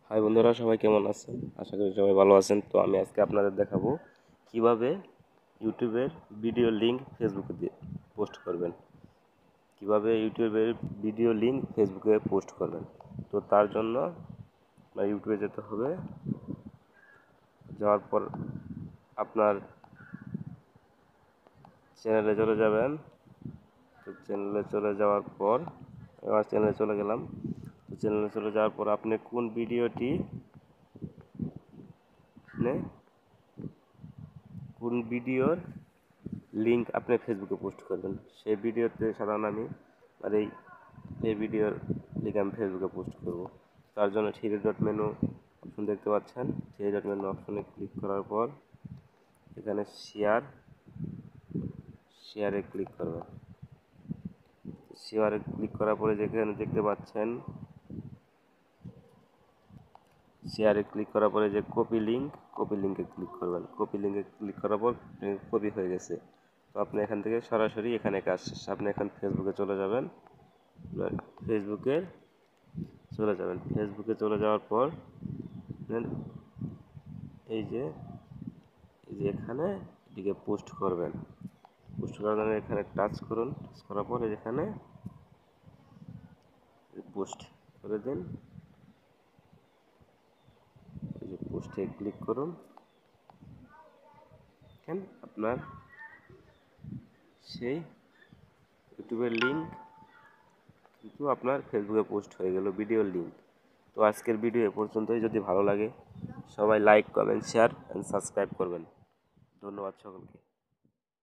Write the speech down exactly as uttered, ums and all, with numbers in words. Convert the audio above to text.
High বন্ধুরা, সবাই কেমন আছেন? আশা করি সবাই ভালো আছেন। তো আমি আজকে আপনাদের দেখাবো কিভাবে ইউটিউবের ভিডিও লিঙ্ক ফেসবুকে দিয়ে পোস্ট করবেন। কিভাবে ইউটিউবের ভিডিও লিঙ্ক ফেসবুকে পোস্ট করবেন। তো তার জন্য ইউটিউবে যেতে হবে। যাওয়ার পর আপনার চ্যানেলে চলে যাবেন। তো চ্যানেলে চলে যাওয়ার পর আমার চ্যানেলে চলে গেলাম। তো চ্যানেলে চলে যাওয়ার পর আপনি কোন ভিডিওটি কোন ভিডিওর লিঙ্ক আপনি ফেসবুকে পোস্ট করবেন, সেই ভিডিওতে সাধারণত আমি আর এই এই ভিডিওর লিঙ্ক আমি ফেসবুকে পোস্ট করব। তার জন্য থ্রি ডট মেনু অপশন দেখতে পাচ্ছেন। থ্রি ডট মেনু অপশনে ক্লিক করার পর এখানে শেয়ার শেয়ারে ক্লিক করবেন। শেয়ারে ক্লিক করার পরে যেখানে দেখতে পাচ্ছেন শেয়ারে ক্লিক করার পরে যে কপি লিঙ্ক কপি লিঙ্কে ক্লিক করবেন। কপি লিঙ্কে ক্লিক করার পর কপি হয়ে গেছে। তো আপনি এখান থেকে সরাসরি এখানে কাজ শেষ। আপনি এখন ফেসবুকে চলে যাবেন। ফেসবুকে চলে যাবেন ফেসবুকে চলে যাওয়ার পর এই যে এই যে এখানে এটিকে পোস্ট করবেন। পোস্ট করার জন্য এখানে টাচ করুন। টাচ করার পরে এখানে পোস্ট করে দিন। এই যে পোস্টে ক্লিক করুন। আপনার সেই ইউটিউবের লিঙ্ক কিন্তু আপনার ফেসবুকে পোস্ট হয়ে গেল, ভিডিওর লিঙ্ক। তো আজকের ভিডিও এ পর্যন্তই। যদি ভালো লাগে সবাই like, comment, share and subscribe করবেন। ধন্যবাদ সকলকে।